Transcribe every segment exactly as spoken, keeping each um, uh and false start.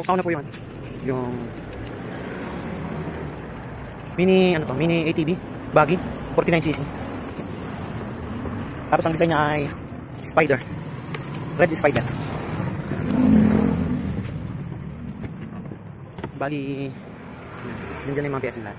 buksan ko na po yung yung mini ano to, mini A T V buggy forty-nine C C. Tapos ang design niya ay spider, red spider. Bali yun dyan yung mga piyesa nila.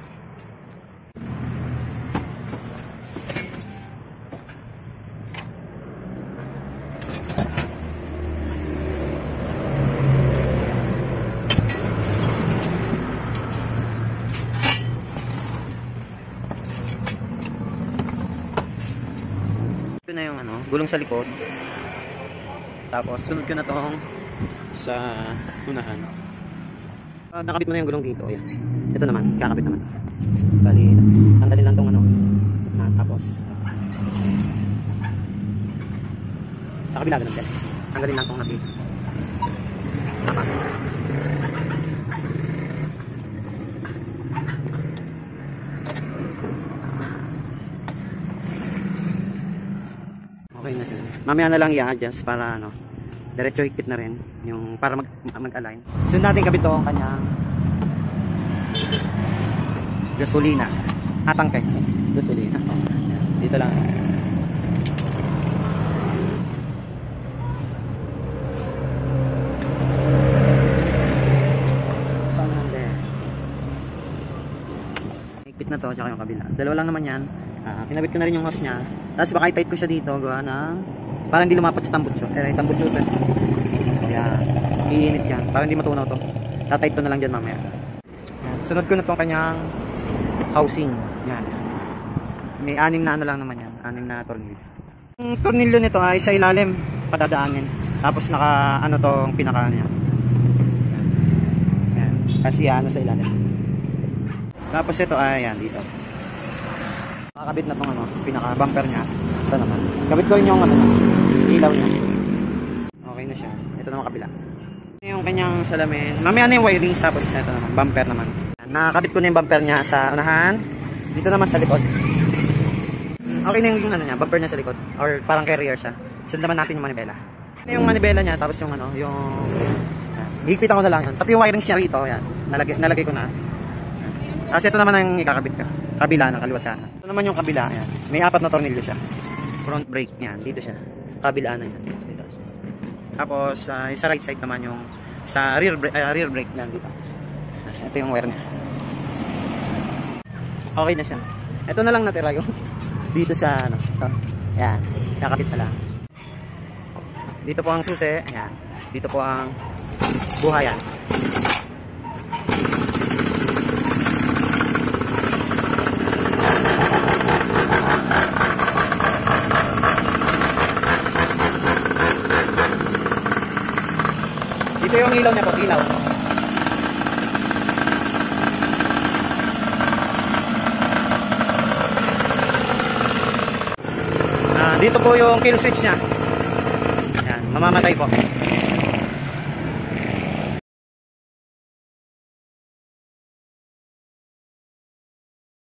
Ito na yung ano, gulong sa likod. Tapos sunod ko na tong sa unahan. Uh, nakabit mo na yung gulong dito. Ayan. Ito naman, kakabit naman. Bali, tanggalin lang tong ano. Ah, tapos sa kabila ganun din. Tanggalin lang tong nabit. Tama. Okay na din. Mamaya na lang i-adjust para ano, diretso higpit na rin yung para mag mag-align. Sunod natin kabit tong kanyang gasolina. Atang kay gasolina. Dito lang. Saan na higpit na to, tsaka yung kabila. Dalawa lang naman yan. Uh, kinabit ko na rin yung hose nya. Tapos baka i-tight ko siya dito gawa ng para hindi lumapat sa tambutso. Eh, tambutso ito. So, yan. Iinit yan. Para hindi matunaw to. Tatight ko na lang dyan mamaya. Yan. Sunod ko na itong kanyang housing. Yan. May anim na ano lang naman yan. Anim na tornilyo. Yung tornilyo nito ay sa ilalim. Padadaanin. Tapos naka ano tong pinaka niya. Yan. Kasi ano sa ilalim. Tapos ito ay yan dito. Nakakabit na itong ano, pinaka bumper nya. Ito naman. Kabit ko rin yung ano, ilaw nya. Okay na siya. Ito naman kabila. Yung kanyang salamin. Mamaya na yung wirings. Tapos ito naman, bumper naman. Nakakabit ko na yung bumper nya sa unahan. Dito naman sa likod. Okay na yung, yung ano nya, bumper nya sa likod. Or parang carrier siya. Sunod naman natin yung manibela. Yung manibela nya, tapos yung ano, yung higpitan ko na lang yan. Pati yung wirings nya rito, yan. Nalagay, nalagay ko na. Kasi ito naman ang ikakabit ka. Kabila na, kaliwat ka. Ito naman yung kabila, yan. May apat na tornilyo siya. Front brake, yan. Dito siya. Kabila na yan. Dito. Tapos, uh, sa right side naman yung sa rear brake, uh, rear brake lang dito. Ito yung wire niya. Okay na siya. Ito na lang natira yung dito sa ano. Ito. Yan. Kakabit na lang. Dito po ang susi. Yan. Dito po ang buhayan. Ito yung ilaw niya po, ilaw. Ah, dito po yung kill switch niya. Yan, mamamatay po.